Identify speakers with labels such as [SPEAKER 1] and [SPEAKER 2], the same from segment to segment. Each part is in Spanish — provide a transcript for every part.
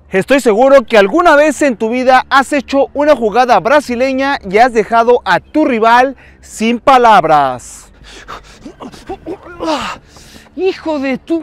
[SPEAKER 1] Estoy seguro que alguna vez en tu vida has hecho una jugada brasileña y has dejado a tu rival sin palabras. ¡Hijo de tu...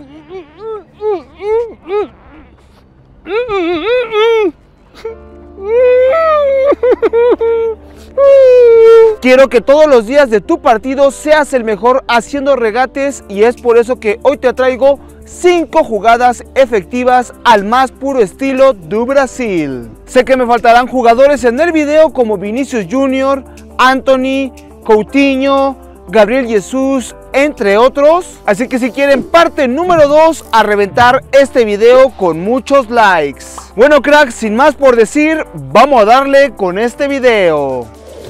[SPEAKER 1] Quiero que todos los días de tu partido seas el mejor haciendo regates y es por eso que hoy te traigo 5 jugadas efectivas al más puro estilo do Brasil. Sé que me faltarán jugadores en el video como Vinicius Junior, Anthony, Coutinho, Gabriel Jesus, entre otros. Así que si quieren parte número 2, a reventar este video con muchos likes. Bueno cracks, sin más por decir, vamos a darle con este video.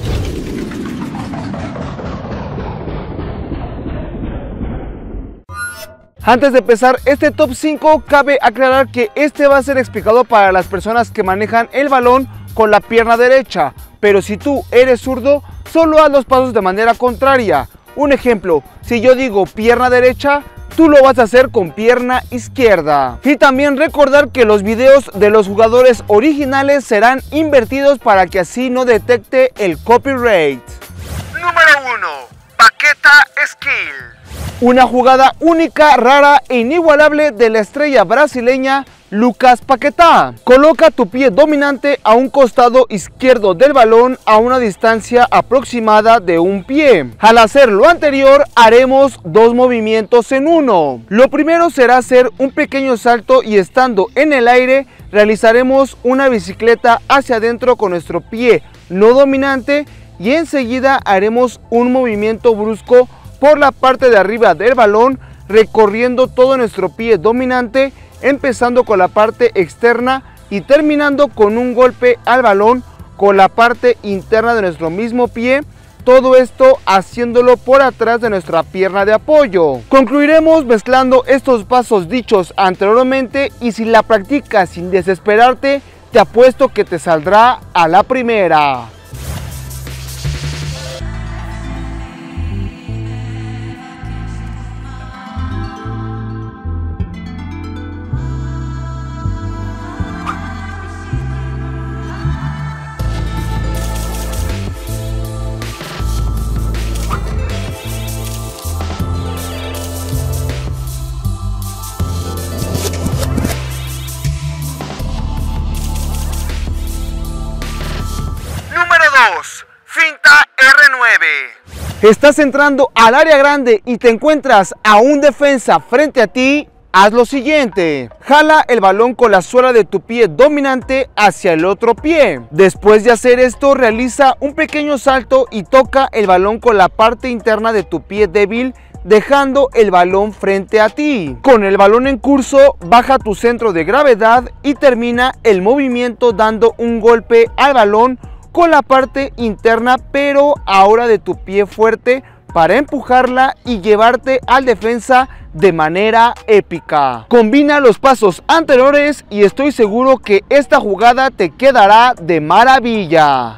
[SPEAKER 1] Antes de empezar este top 5, cabe aclarar que este va a ser explicado para las personas que manejan el balón con la pierna derecha. Pero si tú eres zurdo, solo haz los pasos de manera contraria. Un ejemplo, si yo digo pierna derecha, tú lo vas a hacer con pierna izquierda. Y también recordar que los videos de los jugadores originales serán invertidos para que así no detecte el copyright. Número 1. Paqueta Skill. Una jugada única, rara e inigualable de la estrella brasileña Lucas Paquetá. Coloca tu pie dominante a un costado izquierdo del balón a una distancia aproximada de un pie. Al hacer lo anterior, haremos 2 movimientos en uno. Lo primero será hacer un pequeño salto y estando en el aire, realizaremos una bicicleta hacia adentro con nuestro pie no dominante y enseguida haremos un movimiento brusco por la parte de arriba del balón, recorriendo todo nuestro pie dominante, empezando con la parte externa y terminando con un golpe al balón con la parte interna de nuestro mismo pie. Todo esto haciéndolo por atrás de nuestra pierna de apoyo. Concluiremos mezclando estos pasos dichos anteriormente y si la practicas sin desesperarte, te apuesto que te saldrá a la primera. Finta R9. Estás entrando al área grande y te encuentras a un defensa frente a ti. Haz lo siguiente: jala el balón con la suela de tu pie dominante hacia el otro pie. Después de hacer esto, realiza un pequeño salto y toca el balón con la parte interna de tu pie débil, dejando el balón frente a ti. Con el balón en curso, baja tu centro de gravedad y termina el movimiento dando un golpe al balón con la parte interna, pero ahora de tu pie fuerte, para empujarla y llevarte al defensa de manera épica. Combina los pasos anteriores y estoy seguro que esta jugada te quedará de maravilla.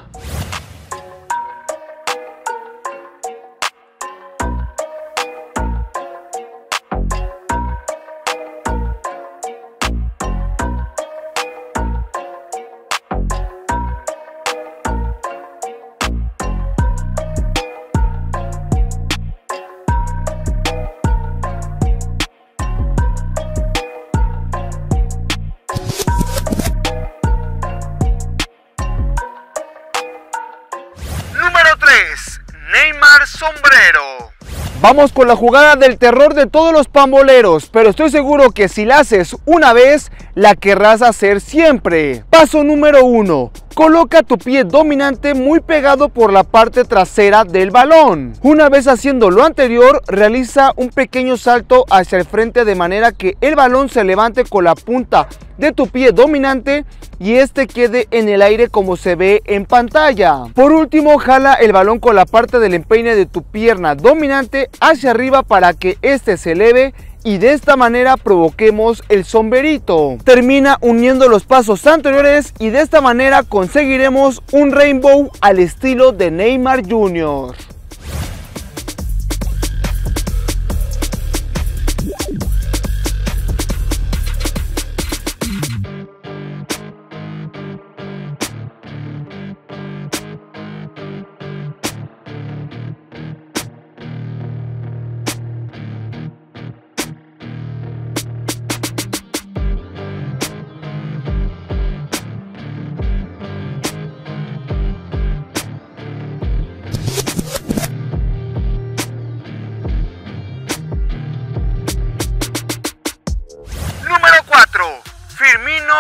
[SPEAKER 1] Neymar sombrero. Vamos con la jugada del terror de todos los pamboleros, pero estoy seguro que si la haces una vez, la querrás hacer siempre. Paso número 1. Coloca tu pie dominante muy pegado por la parte trasera del balón. Una vez haciendo lo anterior, realiza un pequeño salto hacia el frente de manera que el balón se levante con la punta de tu pie dominante y este quede en el aire como se ve en pantalla. Por último, jala el balón con la parte del empeine de tu pierna dominante hacia arriba para que este se eleve y de esta manera provoquemos el sombrerito. Termina uniendo los pasos anteriores y de esta manera conseguiremos un rainbow al estilo de Neymar Jr.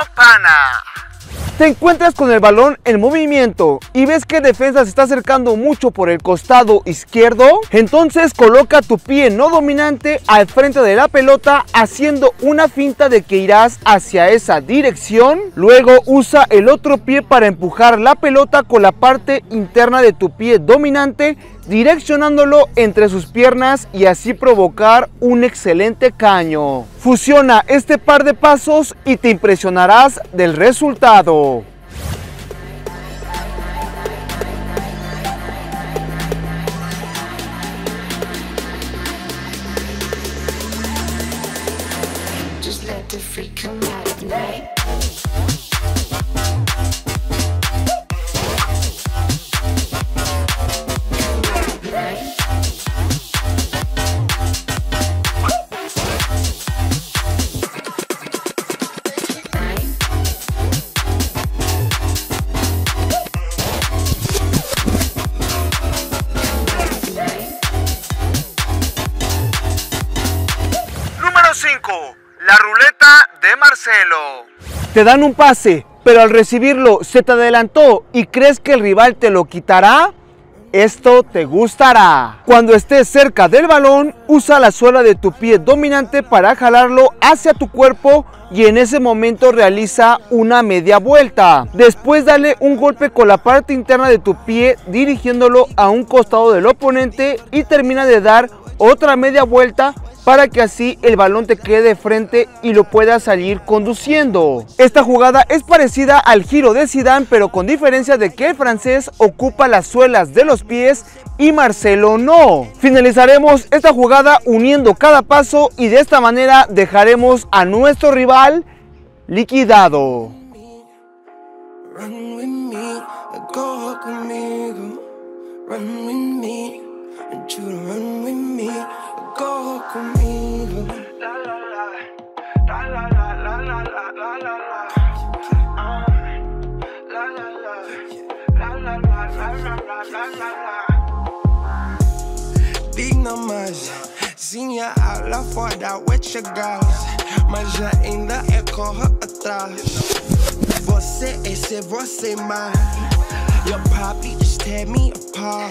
[SPEAKER 1] campana. Te encuentras con el balón en movimiento y ves que defensa se está acercando mucho por el costado izquierdo. Entonces coloca tu pie no dominante al frente de la pelota haciendo una finta de que irás hacia esa dirección. Luego usa el otro pie para empujar la pelota con la parte interna de tu pie dominante, direccionándolo entre sus piernas y así provocar un excelente caño. Fusiona este par de pasos y te impresionarás del resultado.
[SPEAKER 2] Just let the freak come out at night.
[SPEAKER 1] Número 5. La ruleta de Marcelo. Te dan un pase, pero al recibirlo se te adelantó y crees que el rival te lo quitará. Esto te gustará. Cuando estés cerca del balón, usa la suela de tu pie dominante para jalarlo hacia tu cuerpo y en ese momento realiza una media vuelta. Después dale un golpe con la parte interna de tu pie dirigiéndolo a un costado del oponente y termina de dar otra media vuelta para que así el balón te quede de frente y lo puedas salir conduciendo. Esta jugada es parecida al giro de Zidane, pero con diferencia de que el francés ocupa las suelas de los pies y Marcelo no. Finalizaremos esta jugada uniendo cada paso y de esta manera dejaremos a nuestro rival liquidado.
[SPEAKER 2] Go conmigo. La la la, la la la la la la la la. La la la, la la la la la la. Diga mais, zinha lá fora, with your girls, mas já ainda é corre atrás. Você esse você mais. Your papi just tear me apart.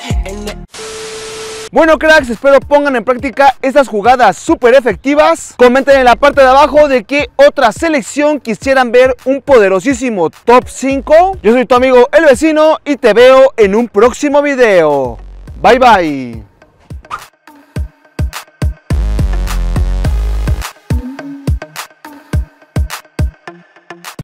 [SPEAKER 1] Bueno cracks, espero pongan en práctica estas jugadas súper efectivas. Comenten en la parte de abajo de qué otra selección quisieran ver un poderosísimo top 5. Yo soy tu amigo El Vecino y te veo en un próximo video. Bye bye.